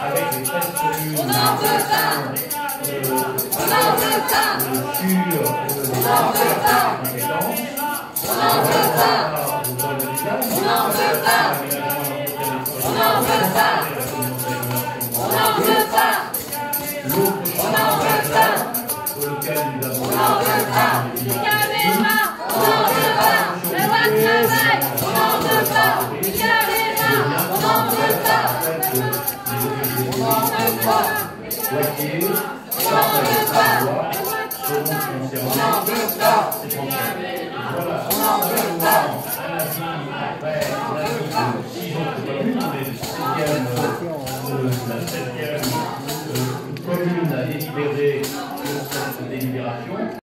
avec les 13 communes On n'en veut pas. On n'en veut pas. On n'en veut pas. On n'en veut pas. On n'en veut pas. On n'en veut pas. On n'en veut pas. On n'en veut pas. Pour lequel nous avons On n'en veut pas. Les caméras, on n'en veut pas. Le droit de travail, on n'en veut pas. Les caméras, on n'en veut pas. On n'en veut pas. Poitiers, On n'en veut pas. seront concernés. On n'en veut pas.